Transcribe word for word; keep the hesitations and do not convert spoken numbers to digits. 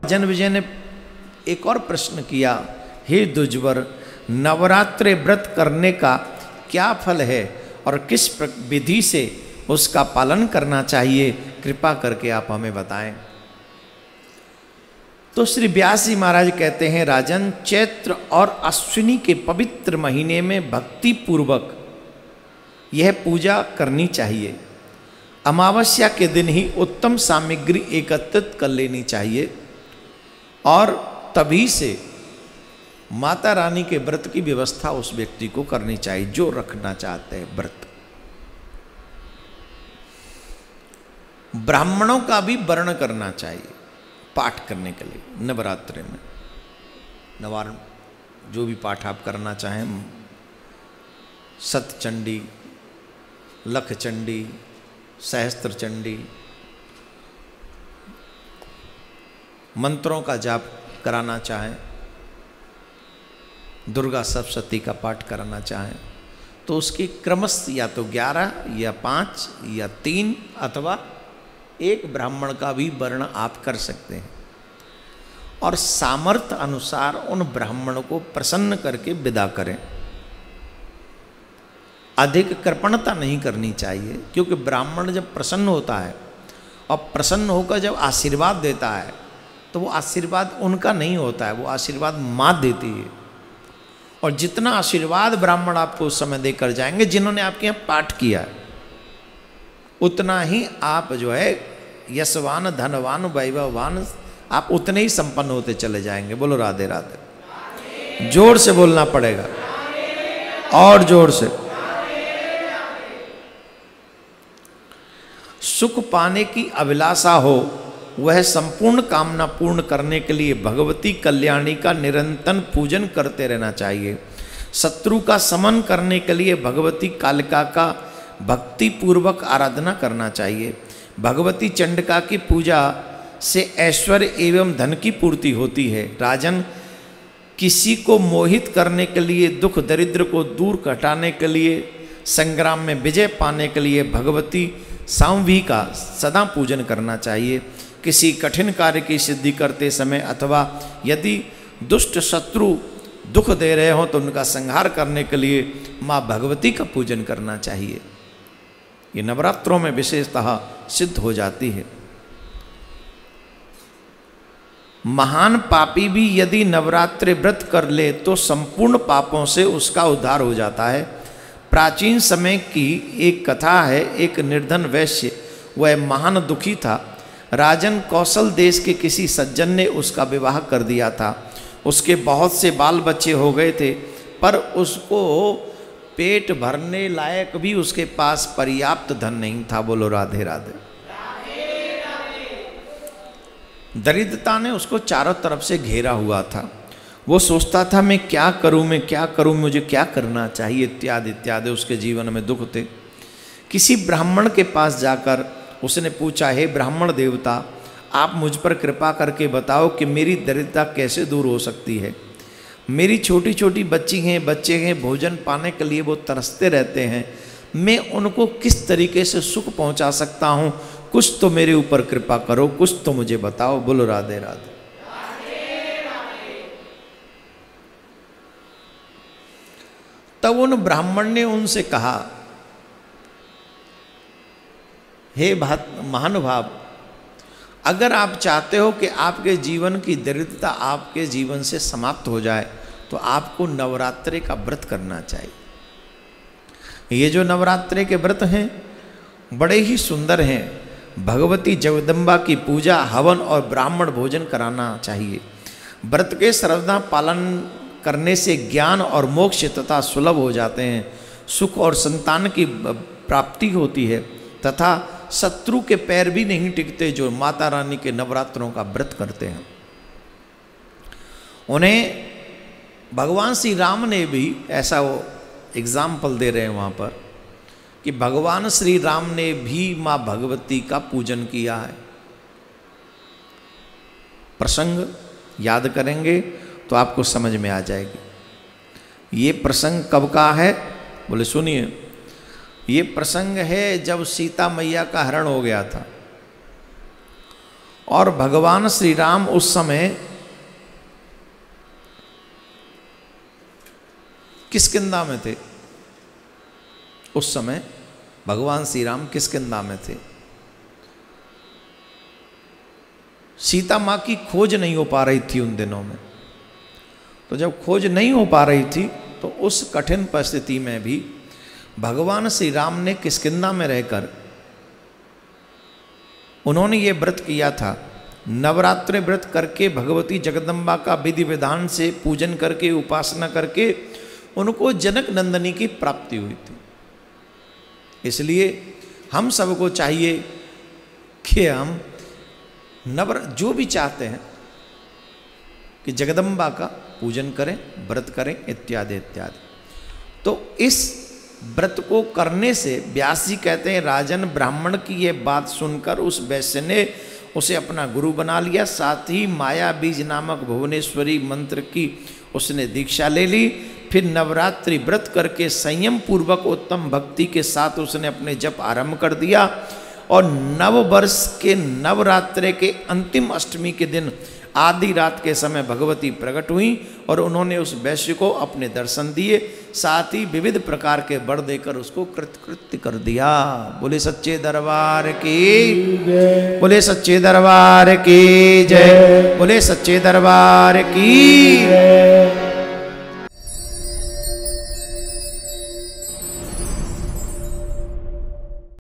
जन्मेजय ने एक और प्रश्न किया, हे द्विजवर, नवरात्रि व्रत करने का क्या फल है और किस विधि से उसका पालन करना चाहिए, कृपा करके आप हमें बताएं। तो श्री व्यास जी महाराज कहते हैं, राजन, चैत्र और अश्विनी के पवित्र महीने में भक्ति पूर्वक यह पूजा करनी चाहिए। अमावस्या के दिन ही उत्तम सामग्री एकत्रित कर लेनी चाहिए और तभी से माता रानी के व्रत की व्यवस्था उस व्यक्ति को करनी चाहिए जो रखना चाहते हैं व्रत। ब्राह्मणों का भी वर्ण करना चाहिए पाठ करने के लिए नवरात्रि में। नवारण जो भी पाठ आप करना चाहें, सतचंडी, लखचंडी, सहस्त्र चंडी, मंत्रों का जाप कराना चाहें, दुर्गा सप्तशती का पाठ कराना चाहें, तो उसकी क्रमशः या तो ग्यारह या पाँच या तीन अथवा एक ब्राह्मण का भी वर्ण आप कर सकते हैं और सामर्थ्य अनुसार उन ब्राह्मणों को प्रसन्न करके विदा करें। अधिक कृपणता नहीं करनी चाहिए, क्योंकि ब्राह्मण जब प्रसन्न होता है और प्रसन्न होकर जब आशीर्वाद देता है तो वो आशीर्वाद उनका नहीं होता है, वो आशीर्वाद माँ देती है। और जितना आशीर्वाद ब्राह्मण आपको उस समय देकर जाएंगे जिन्होंने आपके यहाँ पाठ किया है, उतना ही आप जो है यशवान, धनवान, वैभववान, आप उतने ही संपन्न होते चले जाएंगे। बोलो राधे राधे। जोर से बोलना पड़ेगा और जोर से। सुख पाने की अभिलाषा हो, वह संपूर्ण कामना पूर्ण करने के लिए भगवती कल्याणी का निरंतर पूजन करते रहना चाहिए। शत्रु का समन करने के लिए भगवती कालिका का भक्ति पूर्वक आराधना करना चाहिए। भगवती चंडिका की पूजा से ऐश्वर्य एवं धन की पूर्ति होती है। राजन, किसी को मोहित करने के लिए, दुख दरिद्र को दूर हटाने के लिए, संग्राम में विजय पाने के लिए भगवती सांवी का सदा पूजन करना चाहिए। किसी कठिन कार्य की सिद्धि करते समय अथवा यदि दुष्ट शत्रु दुख दे रहे हो तो उनका संहार करने के लिए माँ भगवती का पूजन करना चाहिए। ये नवरात्रों में विशेषतः सिद्ध हो जाती है। महान पापी भी यदि नवरात्रि व्रत कर ले तो संपूर्ण पापों से उसका उद्धार हो जाता है। प्राचीन समय की एक कथा है, एक निर्धन वैश्य, वह महान दुखी था। राजन, कौशल देश के किसी सज्जन ने उसका विवाह कर दिया था। उसके बहुत से बाल बच्चे हो गए थे, पर उसको पेट भरने लायक भी उसके पास पर्याप्त धन नहीं था। बोलो राधे राधे। दरिद्रता ने उसको चारों तरफ से घेरा हुआ था। वो सोचता था मैं क्या करूं, मैं क्या करूं, मुझे क्या करना चाहिए, इत्यादि इत्यादि। उसके जीवन में दुख थे। किसी ब्राह्मण के पास जाकर उसने पूछा, हे ब्राह्मण देवता, आप मुझ पर कृपा करके बताओ कि मेरी दरिद्रता कैसे दूर हो सकती है। मेरी छोटी छोटी बच्ची हैं, बच्चे हैं, भोजन पाने के लिए वो तरसते रहते हैं। मैं उनको किस तरीके से सुख पहुंचा सकता हूं? कुछ तो मेरे ऊपर कृपा करो, कुछ तो मुझे बताओ। बोलो राधे राधे। तब उन ब्राह्मण ने उनसे कहा, हे महानुभाव, अगर आप चाहते हो कि आपके जीवन की दरिद्रता आपके जीवन से समाप्त हो जाए तो आपको नवरात्रि का व्रत करना चाहिए। ये जो नवरात्रि के व्रत हैं बड़े ही सुंदर हैं। भगवती जगदम्बा की पूजा, हवन और ब्राह्मण भोजन कराना चाहिए। व्रत के श्रद्धा पालन करने से ज्ञान और मोक्ष तथा सुलभ हो जाते हैं। सुख और संतान की प्राप्ति होती है तथा शत्रु के पैर भी नहीं टिकते जो माता रानी के नवरात्रों का व्रत करते हैं। उन्हें भगवान श्री राम ने भी ऐसा वो एग्जाम्पल दे रहे हैं वहाँ पर कि भगवान श्री राम ने भी माँ भगवती का पूजन किया है। प्रसंग याद करेंगे तो आपको समझ में आ जाएगी। ये प्रसंग कब का है? बोले सुनिए, ये प्रसंग है जब सीता मैया का हरण हो गया था और भगवान श्री राम उस समय किष्किंधा में थे। उस समय भगवान श्री राम किष्किंधा में थे। सीता माँ की खोज नहीं हो पा रही थी उन दिनों में। तो जब खोज नहीं हो पा रही थी तो उस कठिन परिस्थिति में भी भगवान श्री राम ने किष्किंधा में रहकर उन्होंने ये व्रत किया था। नवरात्रि व्रत करके भगवती जगदम्बा का विधि विधान से पूजन करके उपासना करके उनको जनक नंदनी की प्राप्ति हुई थी। इसलिए हम सबको चाहिए कि हम नवर जो भी चाहते हैं कि जगदम्बा का पूजन करें, व्रत करें, इत्यादि इत्यादि। तो इस व्रत को करने से व्यास जी कहते हैं राजन ब्राह्मण की ये बात सुनकर उस वैश्य ने उसे अपना गुरु बना लिया। साथ ही माया बीज नामक भुवनेश्वरी मंत्र की उसने दीक्षा ले ली। फिर नवरात्रि व्रत करके संयम पूर्वक उत्तम भक्ति के साथ उसने अपने जप आरंभ कर दिया। और नव वर्ष के नवरात्रि के अंतिम अष्टमी के दिन आधी रात के समय भगवती प्रकट हुई और उन्होंने उस वैश्य को अपने दर्शन दिए। साथ ही विविध प्रकार के वर देकर उसको कृतकृत्य कर दिया। बोले सच्चे दरबार की, बोले सच्चे दरबार की जय, बोले सच्चे दरबार की।